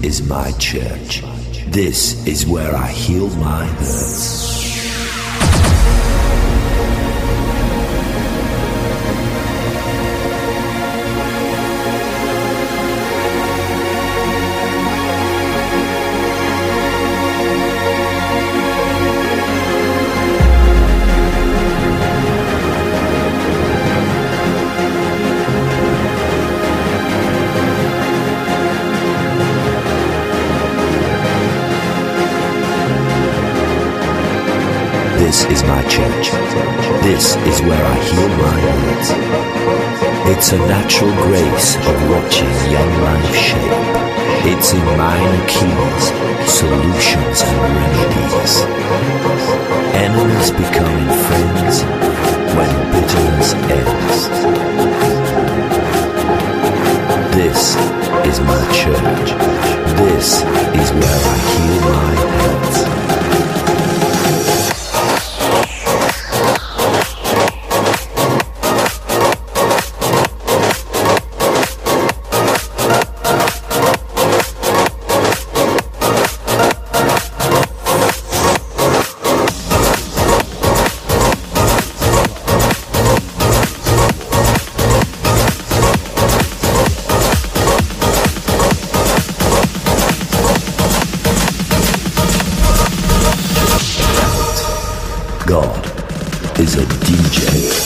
is my church. This is where I heal my hurts. This is my church. This is where I heal my hurts. It's a natural grace of watching young life shape. It's in minor keys, solutions and remedies. Enemies becoming friends when bitterness ends. This is my church. This is where I heal my hurts. God is a DJ.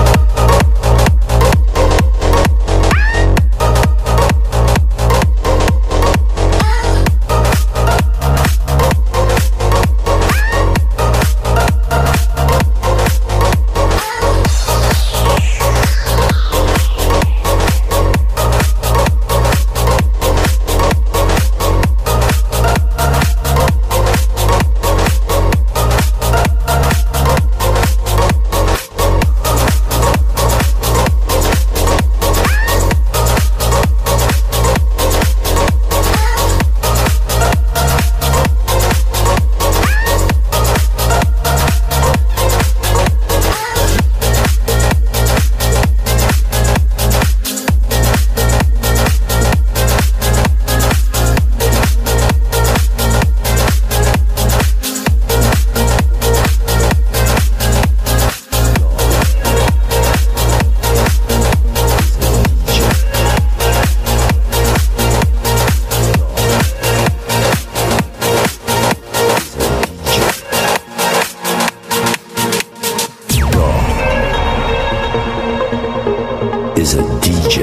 Is a DJ.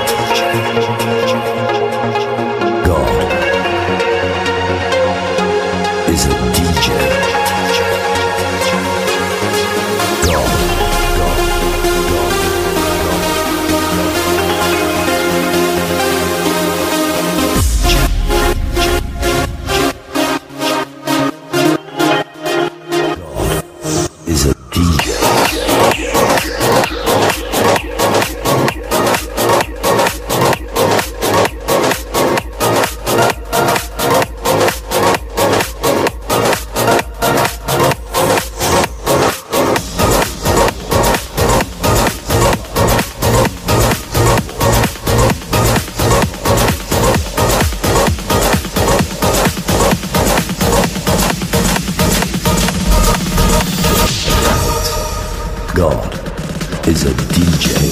God is a DJ. Is a DJ. God is a DJ.